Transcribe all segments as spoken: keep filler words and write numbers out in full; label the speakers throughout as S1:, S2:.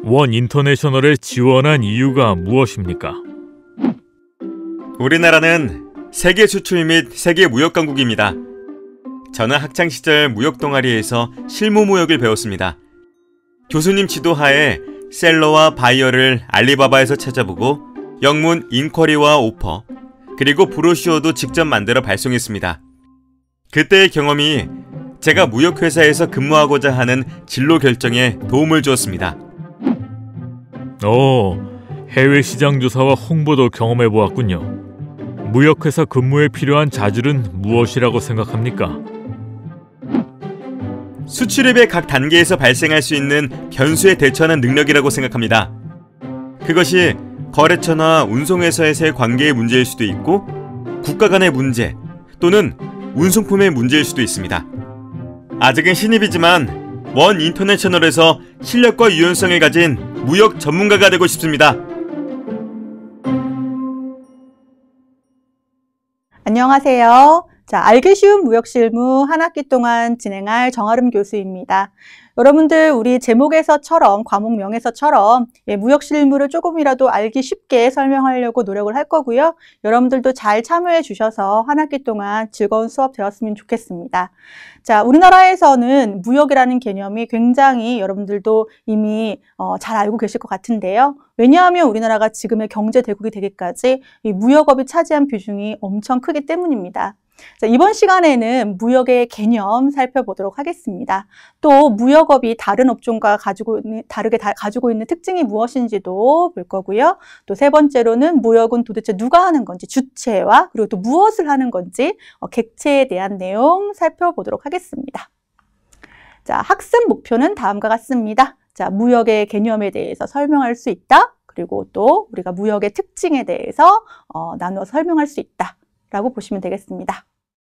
S1: 원 인터내셔널에 지원한 이유가 무엇입니까?
S2: 우리나라는 세계 수출 및 세계 무역 강국입니다. 저는 학창시절 무역 동아리에서 실무 무역을 배웠습니다. 교수님 지도하에 셀러와 바이어를 알리바바에서 찾아보고 영문 인쿼리와 오퍼, 그리고 브로슈어도 직접 만들어 발송했습니다. 그때의 경험이 제가 무역회사에서 근무하고자 하는 진로 결정에 도움을 주었습니다.
S1: 오, 해외 시장 조사와 홍보도 경험해 보았군요. 무역회사 근무에 필요한 자질은 무엇이라고 생각합니까?
S2: 수출입의 각 단계에서 발생할 수 있는 변수에 대처하는 능력이라고 생각합니다. 그것이 거래처나 운송회사에서의 관계의 문제일 수도 있고 국가 간의 문제 또는 운송품의 문제일 수도 있습니다. 아직은 신입이지만 원 인터내셔널에서 실력과 유연성을 가진 무역 전문가가 되고 싶습니다.
S3: 안녕하세요. 자, 알기 쉬운 무역 실무 한 학기 동안 진행할 정아름 교수입니다. 여러분들 우리 제목에서처럼 과목명에서처럼 예, 무역 실무를 조금이라도 알기 쉽게 설명하려고 노력을 할 거고요. 여러분들도 잘 참여해 주셔서 한 학기 동안 즐거운 수업 되었으면 좋겠습니다. 자, 우리나라에서는 무역이라는 개념이 굉장히 여러분들도 이미 어, 잘 알고 계실 것 같은데요. 왜냐하면 우리나라가 지금의 경제 대국이 되기까지 이 무역업이 차지한 비중이 엄청 크기 때문입니다. 자, 이번 시간에는 무역의 개념 살펴보도록 하겠습니다. 또 무역업이 다른 업종과 가지고 있는, 다르게 다, 가지고 있는 특징이 무엇인지도 볼 거고요. 또 세 번째로는 무역은 도대체 누가 하는 건지, 주체와 그리고 또 무엇을 하는 건지 어, 객체에 대한 내용 살펴보도록 하겠습니다. 자, 학습 목표는 다음과 같습니다. 자, 무역의 개념에 대해서 설명할 수 있다. 그리고 또 우리가 무역의 특징에 대해서 어, 나누어 설명할 수 있다. 라고 보시면 되겠습니다.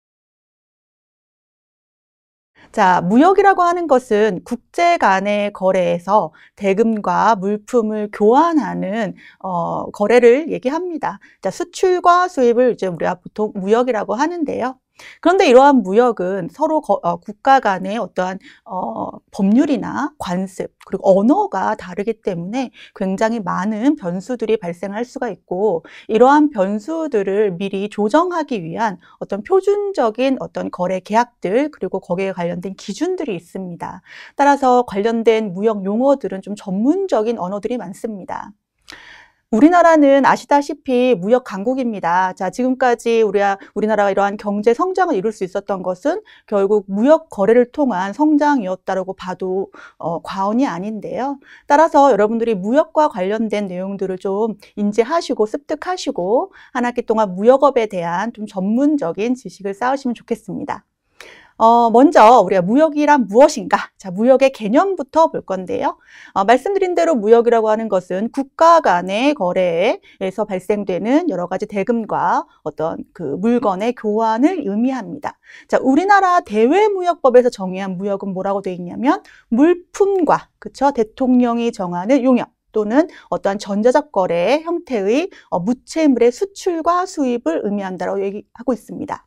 S3: 자, 무역이라고 하는 것은 국제 간의 거래에서 대금과 물품을 교환하는 어, 거래를 얘기합니다. 자, 수출과 수입을 이제 우리가 보통 무역이라고 하는데요. 그런데 이러한 무역은 서로 거, 어, 국가 간의 어떠한 어, 법률이나 관습 그리고 언어가 다르기 때문에 굉장히 많은 변수들이 발생할 수가 있고 이러한 변수들을 미리 조정하기 위한 어떤 표준적인 어떤 거래 계약들 그리고 거기에 관련된 기준들이 있습니다. 따라서 관련된 무역 용어들은 좀 전문적인 언어들이 많습니다. 우리나라는 아시다시피 무역 강국입니다. 자, 지금까지 우리, 우리나라가 이러한 경제 성장을 이룰 수 있었던 것은 결국 무역 거래를 통한 성장이었다고 봐도 어, 과언이 아닌데요. 따라서 여러분들이 무역과 관련된 내용들을 좀 인지하시고 습득하시고 한 학기 동안 무역업에 대한 좀 전문적인 지식을 쌓으시면 좋겠습니다. 어, 먼저 우리가 무역이란 무엇인가? 자, 무역의 개념부터 볼 건데요. 어, 말씀드린 대로 무역이라고 하는 것은 국가 간의 거래에서 발생되는 여러 가지 대금과 어떤 그 물건의 교환을 의미합니다. 자, 우리나라 대외무역법에서 정의한 무역은 뭐라고 되어 있냐면 물품과 그쵸? 대통령이 정하는 용역 또는 어떠한 전자적 거래의 형태의 어, 무채물의 수출과 수입을 의미한다고 얘기하고 있습니다.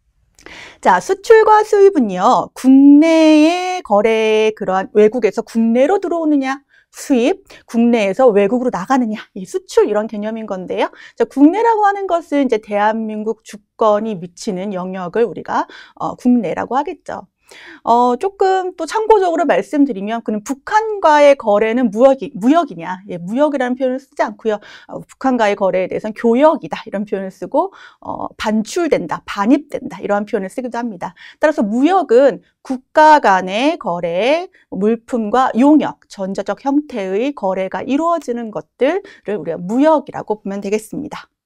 S3: 자, 수출과 수입은요, 국내의 거래, 그러한 외국에서 국내로 들어오느냐, 수입, 국내에서 외국으로 나가느냐, 이 수출 이런 개념인 건데요. 자, 국내라고 하는 것은 이제 대한민국 주권이 미치는 영역을 우리가 어, 국내라고 하겠죠. 어, 조금 또 참고적으로 말씀드리면, 그럼 북한과의 거래는 무역이, 무역이냐? 예, 무역이라는 표현을 쓰지 않고요. 어, 북한과의 거래에 대해서는 교역이다. 이런 표현을 쓰고, 어, 반출된다, 반입된다. 이러한 표현을 쓰기도 합니다. 따라서 무역은 국가 간의 거래, 물품과 용역, 전자적 형태의 거래가 이루어지는 것들을 우리가 무역이라고 보면 되겠습니다.